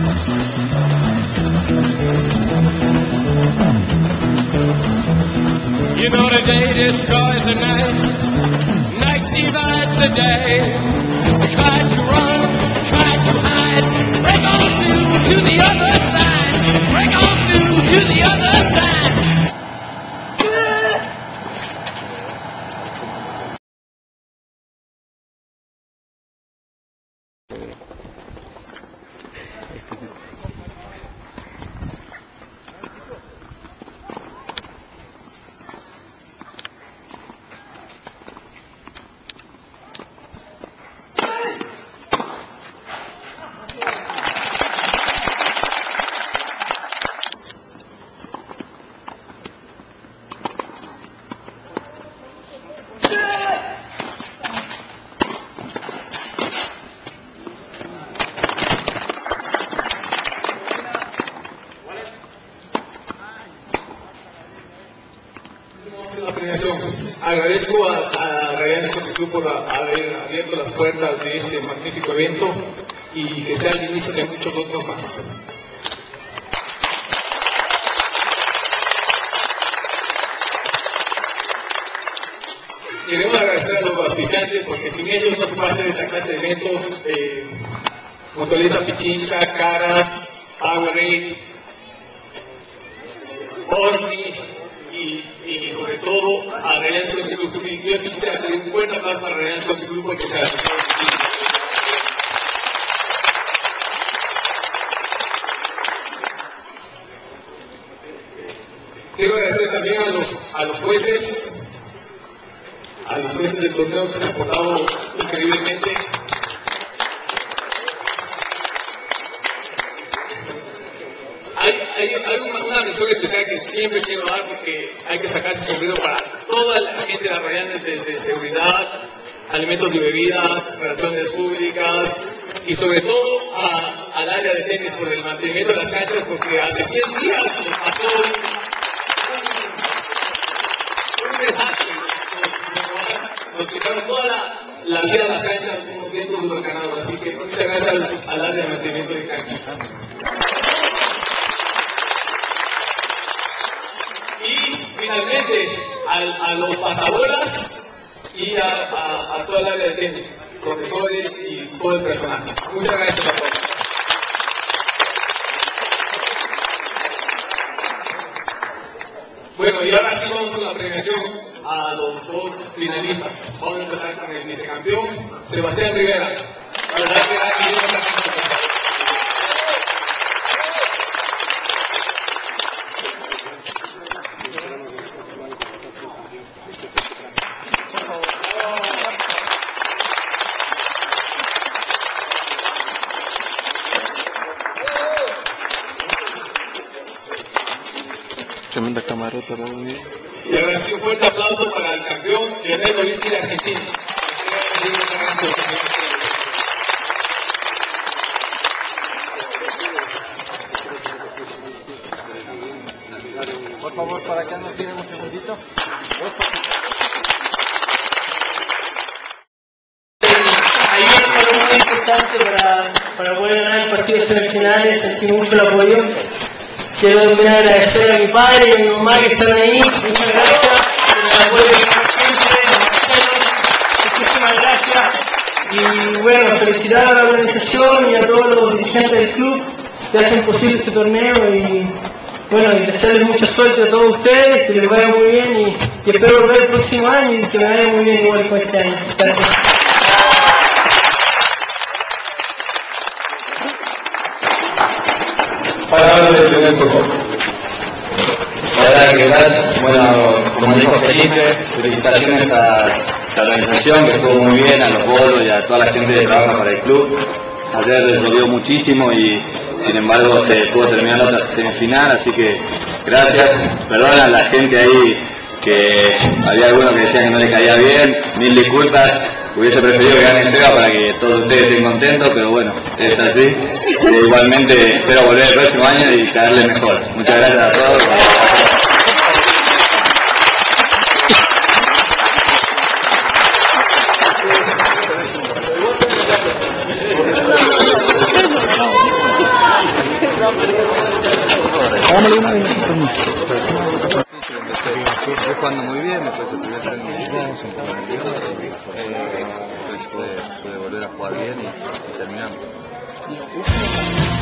You know the day destroys the night, night divides the day. Try to run, try to hide, break on through to the other side, break on through to the other side. Agradezco a Rayanes Country Club por haber abierto las puertas de este magnífico evento y que sea el inicio de muchos otros más. Queremos agradecer a los auspiciantes porque sin ellos no se puede hacer esta clase de eventos. Mutualista Pichincha, Caras, Powerade, Orni y sobre todo a Rayanes Country Club. Sí, yo sí quisiera hacer un buen aplauso para Rayanes Country Club porque se ha muchísimo. Quiero agradecer también a los jueces del torneo que se han portado increíblemente. Hay una mención especial que siempre quiero dar porque hay que sacar ese sombrero para toda la gente de las Rayanes, desde seguridad, alimentos y bebidas, relaciones públicas y sobre todo al área de tenis por el mantenimiento de las canchas, porque hace 10 días nos pasó un desastre. Nos quitaron toda la vida de las canchas como vientos huracanados, así que muchas gracias al área de mantenimiento de canchas. Y finalmente a los pasabolas y a toda el área de tenis, profesores y todo el personal. Muchas gracias a todos. Bueno, y ahora sí vamos con la premiación a los dos finalistas. Vamos a empezar con el vicecampeón, Sebastián Rivera. La verdad que tremenda camarota, ¿no? Y ahora sí un fuerte aplauso para el campeón Lionel Novisky de Argentina. Por favor, para acá nos tienen un segundito. Ahí es muy importante para poder ganar el partido de semifinales, sentí mucho el apoyo. Quiero también agradecer a mi padre y a mi mamá que están ahí. Muchas gracias por el apoyo que siempre, muchísimas gracias. Y bueno, felicitar a la organización y a todos los dirigentes del club que hacen posible este torneo y bueno, y desearles mucha suerte a todos ustedes, que les vaya muy bien y espero volver el próximo año y que me vaya muy bien igual con este año. Gracias. Palabras del primer, por favor. Hola, ¿qué tal? Bueno, como dijo Felipe, felicitaciones a la organización que estuvo muy bien, a los bolos y a toda la gente que trabaja para el club. Ayer les dolió muchísimo y sin embargo se pudo terminar la otra semifinal, así que gracias. Perdón a la gente ahí que había algunos que decían que no le caía bien, mil disculpas. Hubiese preferido que gane Seba para que todos ustedes estén contentos, pero bueno, es así. Igualmente espero volver el próximo año y caerle mejor. Muchas gracias a todos. Hagámosle una vez. Estoy jugando muy bien, después el primer tren me después pude volver a jugar bien y terminamos.